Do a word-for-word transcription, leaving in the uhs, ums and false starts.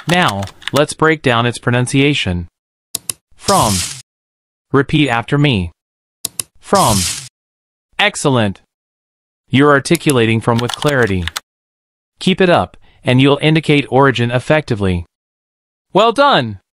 Now, let's break down its pronunciation. From. Repeat after me. From. Excellent. You're articulating from with clarity. Keep it up, and you'll indicate origin effectively. Well done!